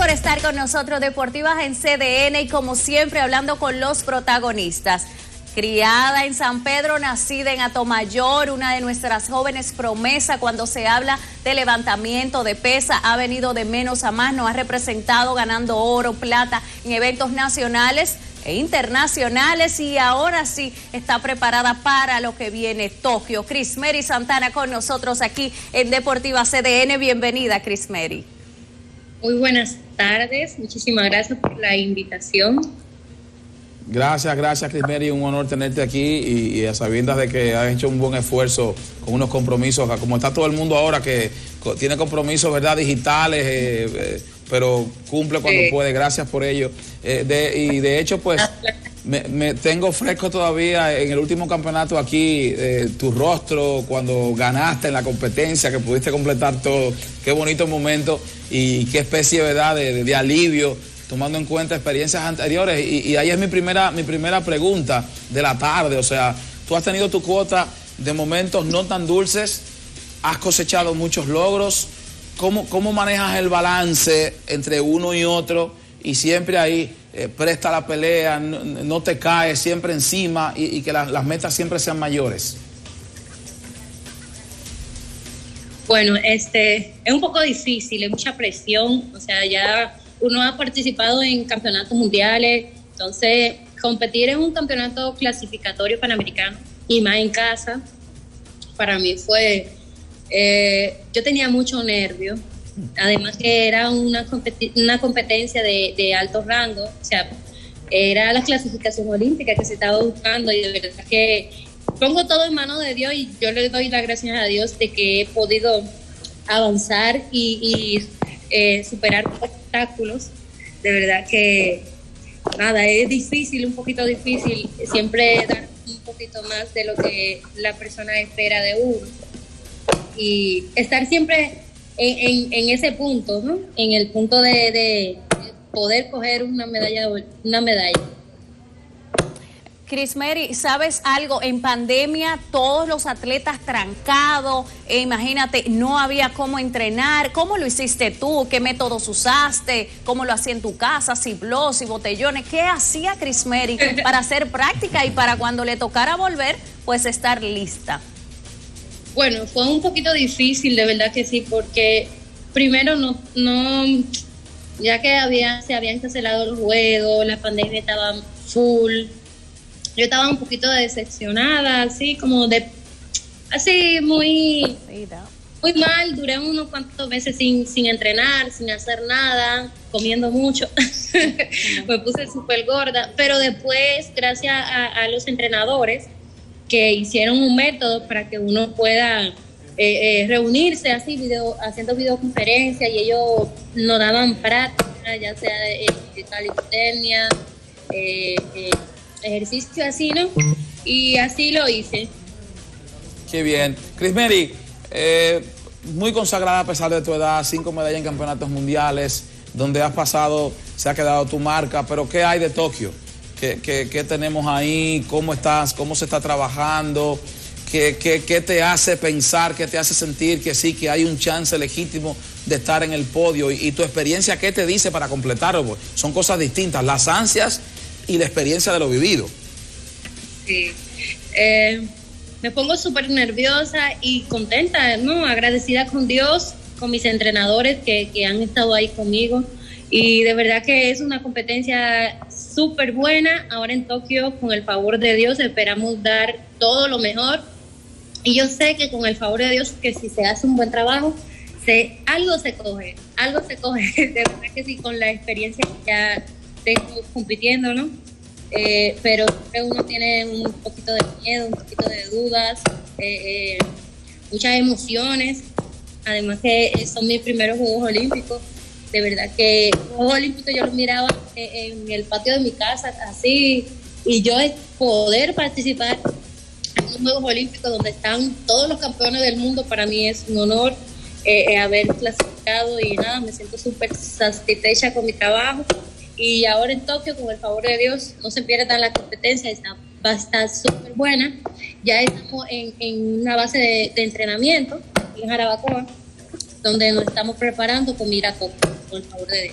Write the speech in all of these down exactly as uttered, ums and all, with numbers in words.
por estar con nosotros, Deportivas en C D N, y como siempre hablando con los protagonistas. Criada en San Pedro, nacida en Atomayor, una de nuestras jóvenes promesa cuando se habla de levantamiento de pesa, ha venido de menos a más, nos ha representado ganando oro, plata en eventos nacionales e internacionales, y ahora sí está preparada para lo que viene, Tokio. Crismery Santana con nosotros aquí en Deportiva C D N. Bienvenida, Crismery. Muy buenas tardes, muchísimas gracias por la invitación. Gracias, gracias, Crismery, un honor tenerte aquí y, y a sabiendas de que has hecho un buen esfuerzo con unos compromisos, como está todo el mundo ahora que tiene compromisos, ¿verdad?, digitales, eh, eh, pero cumple cuando sí puede. Gracias por ello. Eh, de, y de hecho, pues, me, me tengo fresco todavía en el último campeonato aquí, eh, tu rostro cuando ganaste en la competencia, que pudiste completar todo. Qué bonito momento y qué especie, ¿verdad?, de, de, de alivio, tomando en cuenta experiencias anteriores. Y, y ahí es mi primera, mi primera pregunta de la tarde. O sea, tú has tenido tu cuota de momentos no tan dulces, has cosechado muchos logros. ¿Cómo, cómo manejas el balance entre uno y otro? Y siempre ahí, eh, presta la pelea, no, no te caes, siempre encima, y, y que la, las metas siempre sean mayores. Bueno, este, es un poco difícil, es mucha presión. O sea, ya uno ha participado en campeonatos mundiales, entonces competir en un campeonato clasificatorio panamericano y más en casa, para mí fue, eh, yo tenía mucho nervio, además que era una, competi una competencia de, de alto rango, o sea, era la clasificación olímpica que se estaba buscando, y de verdad que pongo todo en manos de Dios, y yo le doy las gracias a Dios de que he podido avanzar y, y eh, superar obstáculos. De verdad que nada, es difícil, un poquito difícil siempre dar un poquito más de lo que la persona espera de uno, y estar siempre en, en, en ese punto, ¿no? En el punto de, de poder coger una medalla, una medalla. Crismery, ¿sabes algo? En pandemia todos los atletas trancados, eh, imagínate, no había cómo entrenar. ¿Cómo lo hiciste tú? ¿Qué métodos usaste? ¿Cómo lo hacía en tu casa? ¿Ciblos y botellones? ¿Qué hacía Crismery para hacer práctica y para cuando le tocara volver, pues estar lista? Bueno, fue un poquito difícil, de verdad que sí, porque primero no, no ya que había, se habían cancelado los juegos, la pandemia estaba full. Yo estaba un poquito decepcionada, así como de, así muy, muy mal. Duré unos cuantos meses sin, sin entrenar, sin hacer nada, comiendo mucho. Me puse súper gorda, pero después, gracias a, a los entrenadores que hicieron un método para que uno pueda eh, eh, reunirse así, video, haciendo videoconferencias, y ellos nos daban práctica, ya sea de, de calistenia, eh, eh, ejercicio así, ¿no? Y así lo hice. Qué bien. Crismery, eh, muy consagrada a pesar de tu edad, cinco medallas en campeonatos mundiales, donde has pasado, se ha quedado tu marca, pero ¿qué hay de Tokio? ¿Qué, qué, qué tenemos ahí? ¿Cómo estás? ¿Cómo se está trabajando? ¿Qué, qué, qué te hace pensar, qué te hace sentir que sí, que hay un chance legítimo de estar en el podio? Y, y tu experiencia, ¿qué te dice para completarlo? Son cosas distintas, las ansias y la experiencia de lo vivido. Sí, eh, me pongo súper nerviosa y contenta, ¿no? Agradecida con Dios, con mis entrenadores que, que han estado ahí conmigo, y de verdad que es una competencia súper buena. Ahora en Tokio, con el favor de Dios, esperamos dar todo lo mejor, y yo sé que con el favor de Dios, que si se hace un buen trabajo, se, algo se coge, algo se coge, de verdad que sí, con la experiencia que ya tengo compitiendo, ¿no? Eh, pero uno tiene un poquito de miedo, un poquito de dudas, eh, eh, muchas emociones. Además que son mis primeros Juegos Olímpicos. De verdad que los Juegos Olímpicos yo los miraba en el patio de mi casa, así, y yo poder participar en los Juegos Olímpicos donde están todos los campeones del mundo, para mí es un honor eh, eh, haber clasificado, y nada, me siento súper satisfecha con mi trabajo. Y ahora en Tokio, con el favor de Dios, no se pierdan la competencia, está, va a estar súper buena. Ya estamos en, en una base de, de entrenamiento en Jarabacoa, donde nos estamos preparando con mira a Tokio, con el favor de Dios.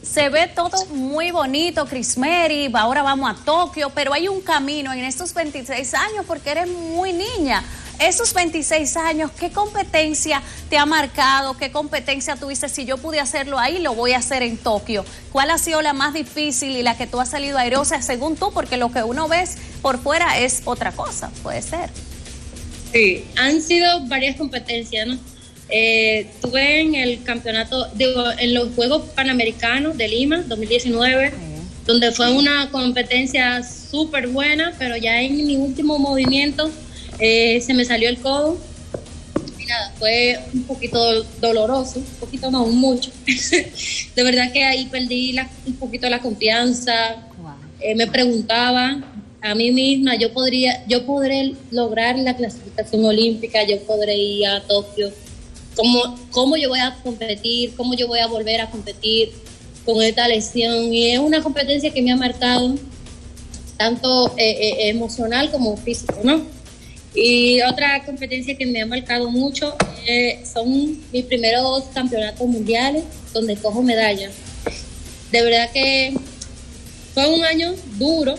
Se ve todo muy bonito, Crismeri, ahora vamos a Tokio, pero hay un camino en estos veintiséis años porque eres muy niña. Esos veintiséis años, ¿qué competencia te ha marcado? ¿Qué competencia tú dices, si yo pude hacerlo ahí, lo voy a hacer en Tokio? ¿Cuál ha sido la más difícil y la que tú has salido airosa según tú? Porque lo que uno ves por fuera es otra cosa, puede ser. Sí, han sido varias competencias, ¿no? Eh, tuve en el campeonato, digo, en los Juegos Panamericanos de Lima, dos mil diecinueve, sí, donde fue una competencia súper buena, pero ya en mi último movimiento eh, se me salió el codo. Y nada, fue un poquito doloroso, un poquito no, mucho. De verdad que ahí perdí la, un poquito la confianza. Wow. Eh, me preguntaba a mí misma, yo podría, yo podré lograr la clasificación olímpica, yo podré ir a Tokio. ¿Cómo, ¿Cómo yo voy a competir? ¿Cómo yo voy a volver a competir con esta lesión? Y es una competencia que me ha marcado tanto eh, eh, emocional como físico, ¿no? Y otra competencia que me ha marcado mucho eh, son mis primeros campeonatos mundiales donde cojo medallas. De verdad que fue un año duro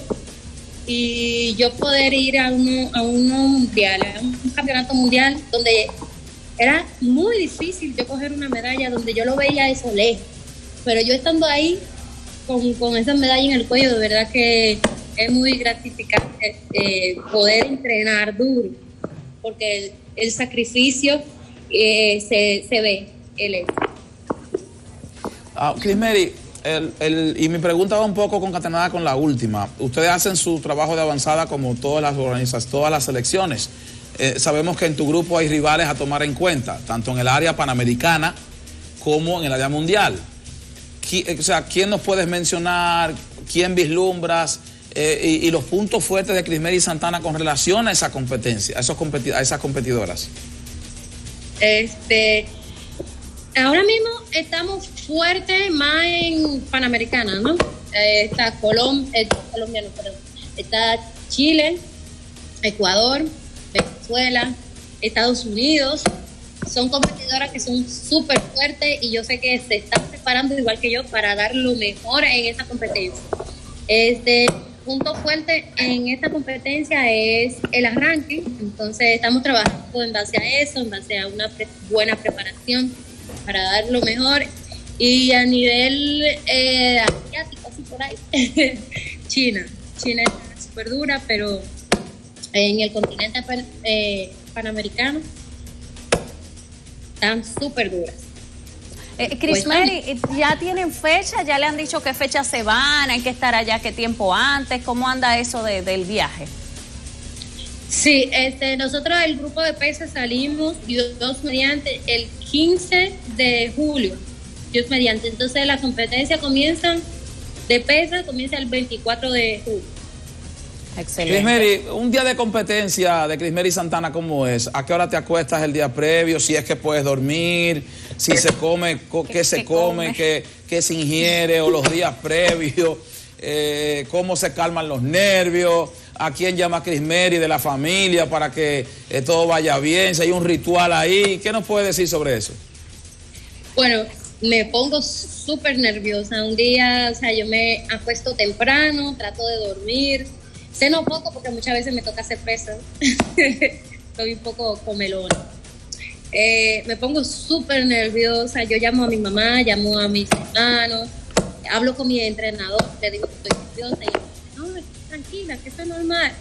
y yo poder ir a uno, a uno mundial, a un campeonato mundial donde era muy difícil yo coger una medalla, donde yo lo veía eso lejos, pero yo estando ahí con, con esa medalla en el cuello, de verdad que es muy gratificante eh, poder entrenar duro, porque el, el sacrificio eh, se, se ve, el éxito. Ah, Crismeri, el, el, y mi pregunta va un poco concatenada con la última. Ustedes hacen su trabajo de avanzada como todas las organizaciones, todas las selecciones. Eh, sabemos que en tu grupo hay rivales a tomar en cuenta, tanto en el área panamericana como en el área mundial. ¿Qui, o sea, ¿quién nos puedes mencionar? ¿Quién vislumbras? Eh, y, y los puntos fuertes de Crismeri Santana con relación a esa competencia, a, esos competi a esas competidoras. Este, ahora mismo estamos fuertes más en panamericana, ¿no? Eh, está Colom eh, colombiano, perdón. Está Chile, Ecuador, Venezuela, Estados Unidos. Son competidoras que son súper fuertes y yo sé que se están preparando igual que yo para dar lo mejor en esa competencia. Este punto fuerte en esta competencia es el arranque, entonces estamos trabajando en base a eso, en base a una pre buena preparación para dar lo mejor. Y a nivel eh, asiático, así por ahí, China, China es súper dura, pero en el continente pan, eh, panamericano están súper duras. Eh, Crismeri, ¿ya tienen fecha? ¿Ya le han dicho qué fecha se van? ¿Hay que estar allá qué tiempo antes? ¿Cómo anda eso de, del viaje? Sí, este, nosotros el grupo de pesas salimos Dios mediante el quince de julio, Dios mediante. Entonces la competencia comienza de pesas, comienza el veinticuatro de julio. Excelente. Crismeri, un día de competencia de Crismeri Santana, ¿cómo es? ¿A qué hora te acuestas el día previo? Si es que puedes dormir, si se come, qué, ¿qué se come, come? Qué, qué se ingiere, o los días previos, eh, cómo se calman los nervios, a quién llama Crismeri de la familia para que eh, todo vaya bien, si hay un ritual ahí. ¿Qué nos puedes decir sobre eso? Bueno, me pongo súper nerviosa. Un día, o sea, yo me acuesto temprano, trato de dormir. Ceno poco porque muchas veces me toca hacer pesas. Estoy un poco comelona. Eh, me pongo súper nerviosa. Yo llamo a mi mamá, llamo a mis hermanos, hablo con mi entrenador, le digo que estoy nerviosa y ella me dice, no, tranquila, que eso es normal.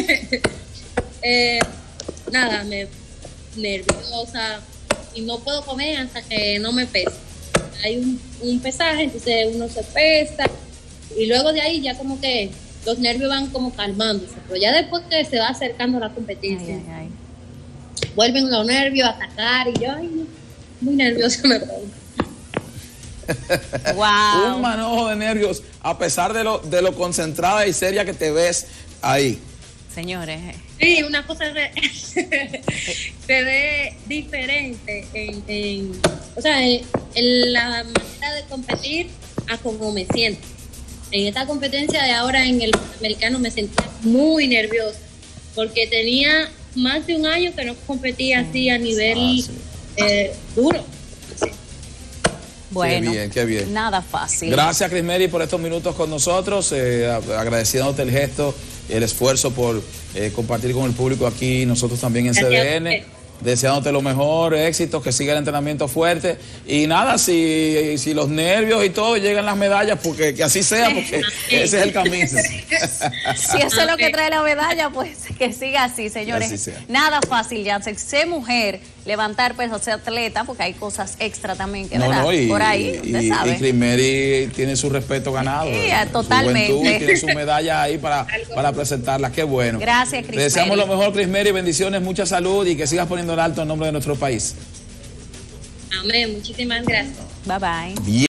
eh, nada, me nerviosa y no puedo comer hasta que no me pese. Hay un, un pesaje, entonces uno se pesa y luego de ahí ya como que los nervios van como calmándose, pero ya después que se va acercando la competencia, ay, ay, ay. vuelven los nervios a atacar y yo, ay, muy nerviosa me pongo. Wow. Un manojo de nervios, a pesar de lo, de lo concentrada y seria que te ves ahí. Señores. Sí, una cosa de, se ve diferente en, en o sea, en, en la manera de competir a como me siento. En esta competencia de ahora en el americano me sentía muy nerviosa porque tenía más de un año que no competía así a nivel ah, sí. eh, duro. Sí. Bueno, qué bien, qué bien. Nada fácil. Gracias, Crismeri, por estos minutos con nosotros, eh, agradeciéndote el gesto, el esfuerzo por eh, compartir con el público aquí, nosotros también en Gracias. C D N. Deseándote lo mejor, éxitos, que siga el entrenamiento fuerte. Y nada, si, si los nervios y todo llegan las medallas, porque que así sea, porque ese es el camino. Si eso es lo que trae la medalla, pues que siga así, señores. Así nada fácil, Jansen. Sé mujer, levantar pesos, ser atleta, porque hay cosas extra también que no, ¿verdad? No, y, por ahí, usted y, sabe. Y Crismeri tiene su respeto ganado. Sí, totalmente. Su juventud, tiene su medalla ahí para, para presentarla. Qué bueno. Gracias, Crismeri. Te deseamos lo mejor, Crismeri. Bendiciones, mucha salud y que sigas poniendo en alto el nombre de nuestro país. Amén. Muchísimas gracias. Bye bye. Bien.